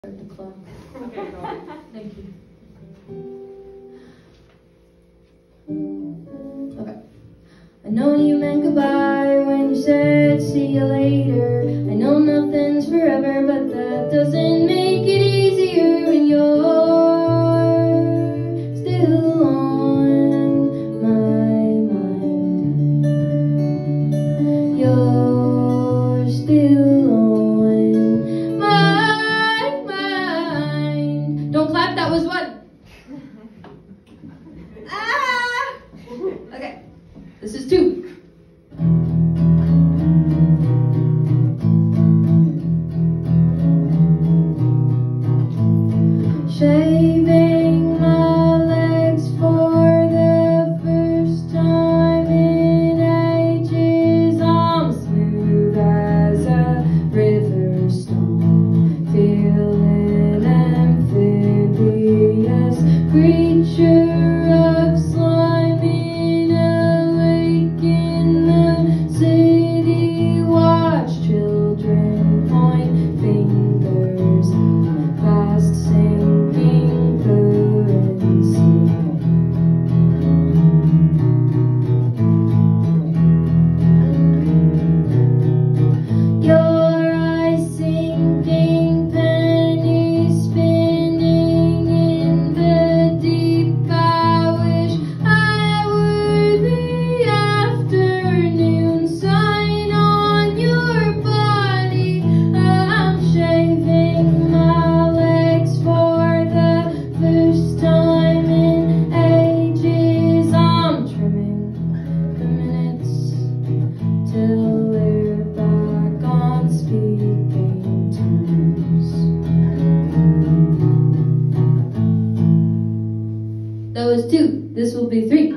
Start the clock. Okay, go on. Thank you. Okay. I know you meant goodbye when you said see you later. I know nothing's forever, but that doesn't make it easier when you're still on my mind. You're still on my mind. Don't clap, that was one. Ah! Okay, this is two. Shaving my legs for the first time in ages. I'm smooth as a river stone, feeling amphibious creature of slime in a lake in the city. Watch children point fingers at fast sinking currency. Your eyes sinking, pennies spinning in the deep. I wish I were the afternoon sun on your body. I'm shaving my legs for the first time in ages. I'm trimming the minutes till we're back on speaking terms. That was two. This will be three.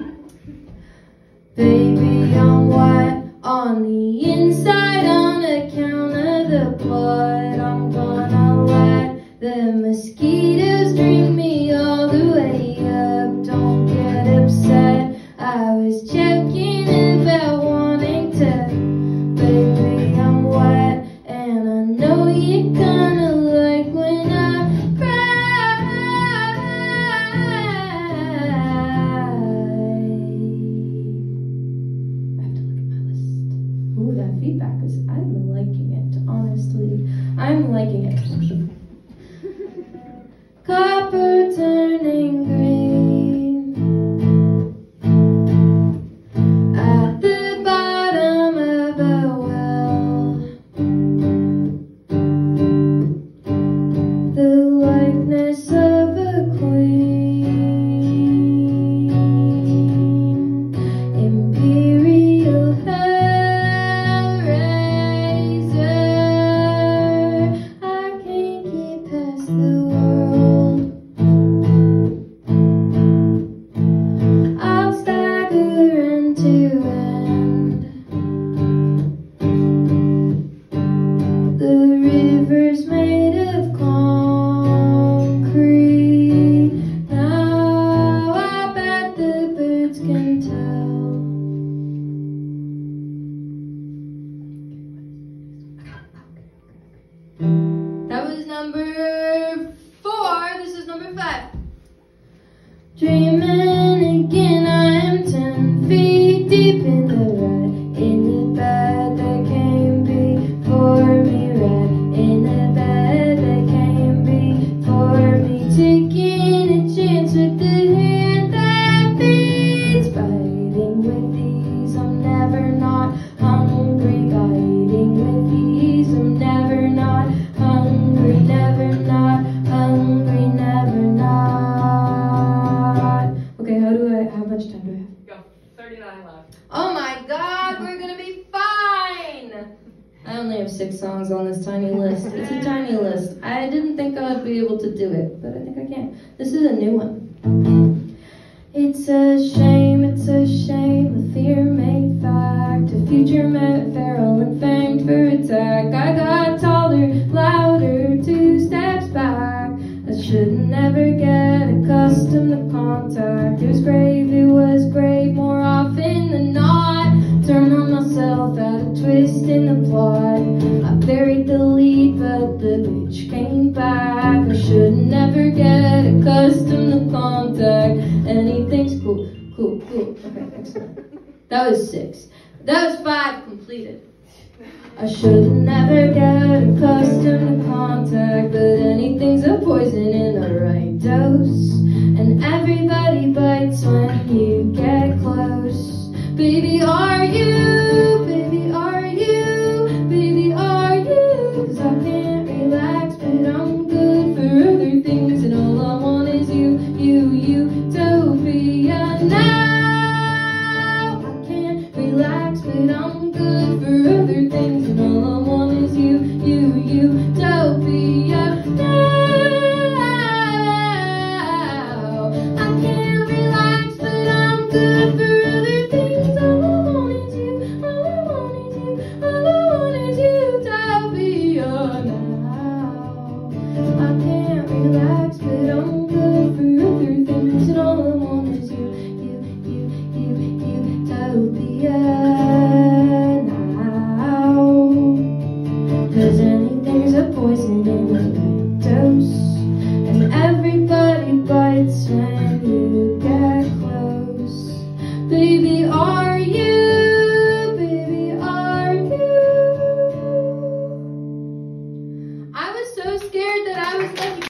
Baby, I'm wet on the inside on account of the blood. I'm gonna let the mosquitoes drink me all the way up. Don't get upset, I was joking about wanting to. Baby, I'm wet and I know you're gonna like when I cry. I have to look at my list. Ooh, that feedback is, I'm liking it, honestly. I'm liking it. Copper turning green at the bottom of a well. The likeness of a queen, imperial hellraiser. I can't get past the world. I'll stagger end to end. The river's made of concrete. Now I bet the birds can tell. That was number 4. This is number 5. Dreaming again, I am 10 feet deep in the red, in the bed that came before me, red, in the bed that came before me, taking a chance with the hand that beats, biting with ease, I'm never not hungry, biting with ease, I'm never not hungry, never not hungry, never not. Okay, how much time do I have? Go. 39 left. Oh my God, we're gonna be fine! I only have 6 songs on this tiny list. It's a tiny list. I didn't think I would be able to do it, but I think I can. This is a new one. It's a shame, a fear made fact, a future met feral and fanged for attack. I got taller, louder, 2 steps back. I should never get accustomed to contact. It was grave, more often than not. Turn on myself out of twist in the plot. I buried the lead, but the bitch came back. never get accustomed to contact. Anything's cool, cool, cool. Okay, excellent. That was 6. That was 5 completed. I should never get accustomed to contact, but anything's a poison in the right dose. And everybody bites when you get close. Baby, are you? Baby, are you? Baby, are you? 'Cause I can't relax, but I'm good for other things, and all I want is you, utopia now. I can't relax, but I'm good for other things, and all I want is you, utopia now. I can't relax, but I'm good for other things. All I want is you, all I want is you, all I want is utopia now. I can't relax, but I'm good for other things, and all I want is you, utopia now. 'Cause anything's a poison in the right dose, and everybody bites when you